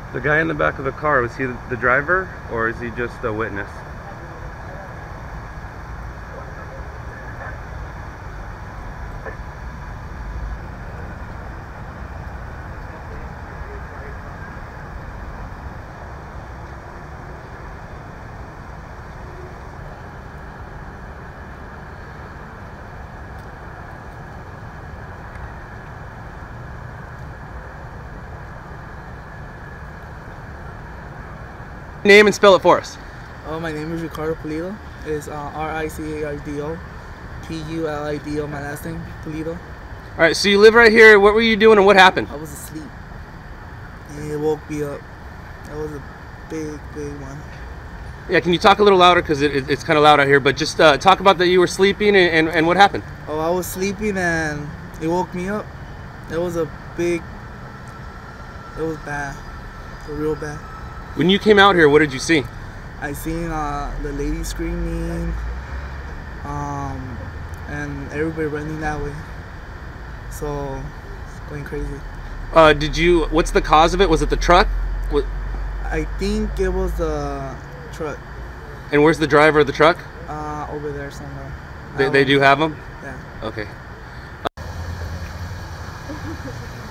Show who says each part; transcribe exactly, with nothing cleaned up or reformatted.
Speaker 1: The guy in the back of the car, was he the driver or is he just a witness? Name and spell it for us.
Speaker 2: Oh, my name is Ricardo Pulido. It's uh, R I C A R D O P U L I D O, my last name, Pulido.
Speaker 1: All right, so you live right here. What were you doing and what happened?
Speaker 2: I was asleep and it woke me up. That was a big, big one.
Speaker 1: Yeah, can you talk a little louder because it, it, it's kind of loud out here, but just uh, talk about that you were sleeping and, and, and what happened.
Speaker 2: Oh, I was sleeping and it woke me up. It was a big, it was bad, it was real bad.
Speaker 1: When you came out here, what did you see?
Speaker 2: I seen uh, the lady screaming, um, and everybody running that way. So it's going crazy.
Speaker 1: Uh, did you? What's the cause of it? Was it the truck? What?
Speaker 2: I think it was the truck.
Speaker 1: And where's the driver of the truck?
Speaker 2: Uh, over there somewhere.
Speaker 1: They, they do have them?
Speaker 2: Yeah.
Speaker 1: Okay.